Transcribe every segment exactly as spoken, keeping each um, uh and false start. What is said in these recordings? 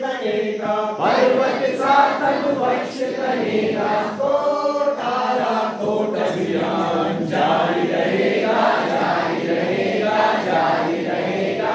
बनेगा, पर्वत सार्थक वृक्ष बनेगा, कोटारा कोट अभियान जारी रहेगा, जारी रहेगा, जारी रहेगा।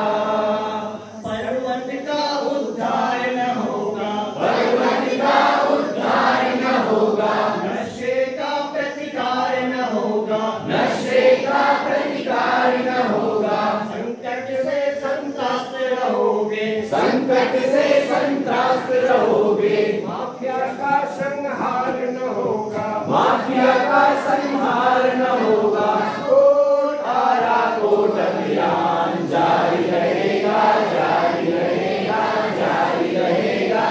पर्वत का उद्धार न होगा, पर्वत का उद्धार न होगा, नशे का प्रतिकार न होगा, नशे का प्रतिकार न होगा, संकट से संतप्त रहोगे, संकट से संतप्त रहोगे, माफिया का संहार न होगा, माफिया का संहार न होगा, कोटारा कोट अभियान जारी रहेगा, जारी रहेगा, जारी रहेगा।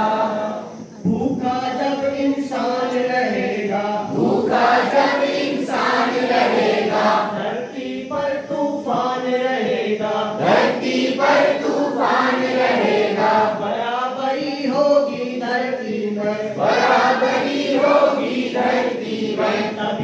भूखा जब इंसान रहेगा, भूखा जब इंसान रहेगा, धरती पर तूफान रहेगा, धरती पर तूफान रहेगा, बराबरी होगी धरती में, बराबरी होगी धरती में, तब